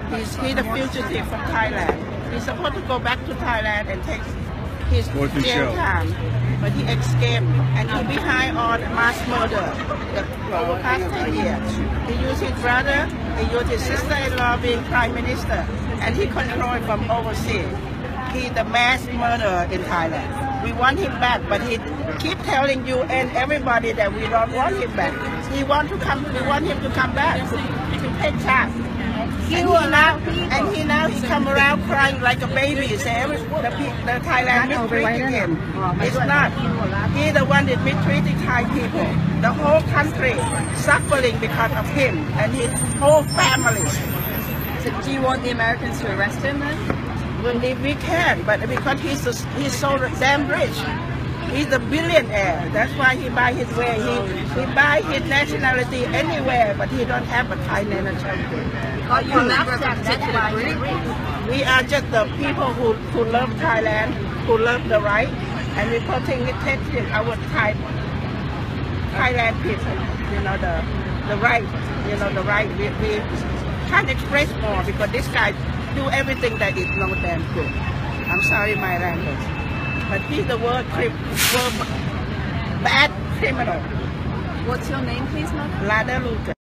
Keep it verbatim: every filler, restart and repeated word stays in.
He's, he's a fugitive from Thailand. He's supposed to go back to Thailand and take his jail time, but he escaped and he behind on mass murder the, for the past ten years. He used his brother, he used his sister-in-law being prime minister, and he controlled from overseas. He's the mass murderer in Thailand. We want him back, but he keep telling you and everybody that we don't want him back. He want to come. We want him to come back to, to pay tax. And he now, and he now he come around crying like a baby. Say every, the, the Thailand mistreating him. It's not. He the one that mistreating Thai people. The whole country suffering because of him and his whole family. So do you want the Americans to arrest him then? Well, if we can, but because he's so, he's so damn rich. He's a billionaire. That's why he buy his way. He he buy his nationality anywhere, but he don't have a Thai nationality. Are you a member of a particular group? We are just the people who, who love Thailand, who love the right, and we're protecting our Thai Thailand people. You know the the right. You know the right. We, we can't express more because this guy do everything that is no damn good. I'm sorry, my language. But he's the world, world bad criminal. What's your name, please, Mother? Lada Luka.